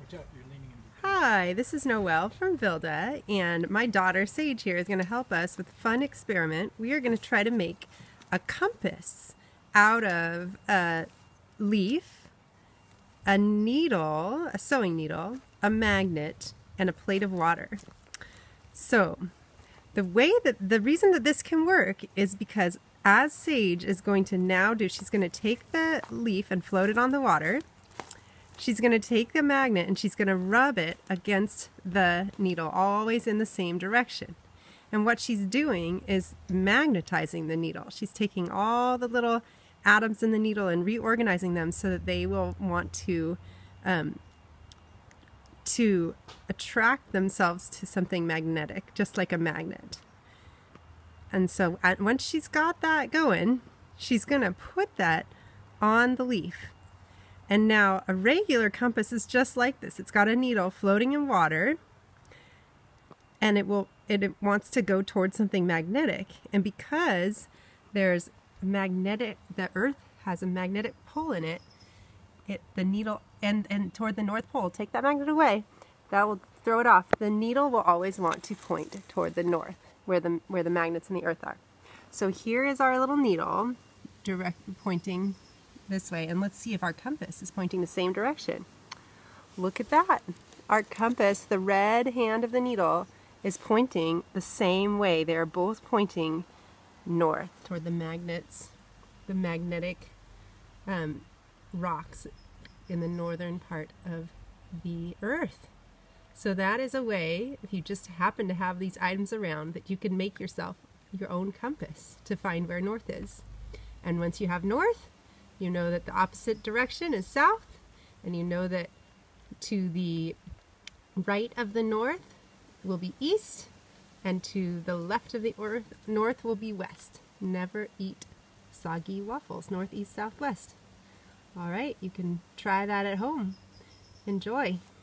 Hi, this is Noelle from Vilda, and my daughter Sage here is going to help us with a fun experiment. We are going to try to make a compass out of a leaf, a needle, a sewing needle, a magnet, and a plate of water. So, the reason that this can work is because as Sage is going to now do, she's going to take the leaf and float it on the water. She's going to take the magnet and she's going to rub it against the needle, always in the same direction. And what she's doing is magnetizing the needle. She's taking all the little atoms in the needle and reorganizing them so that they will want to attract themselves to something magnetic, just like a magnet. And so once she's got that going, she's going to put that on the leaf. And now a regular compass is just like this. It's got a needle floating in water, and it wants to go towards something magnetic. And because there's the earth has a magnetic pole in it, the needle and toward the North Pole, take that magnet away, that will throw it off. The needle will always want to point toward the north, where the magnets in the earth are. So here is our little needle pointing this way, and let's see if our compass is pointing the same direction. Look at that. Our compass, the red hand of the needle, is pointing the same way. They are both pointing north toward the magnets, the magnetic rocks in the northern part of the earth. So that is a way, if you just happen to have these items around, that you can make yourself your own compass to find where north is. And once you have north, you know that the opposite direction is south, and you know that to the right of the north will be east, and to the left of the north will be west. Never eat soggy waffles, north, east, south, west. All right, you can try that at home. Enjoy.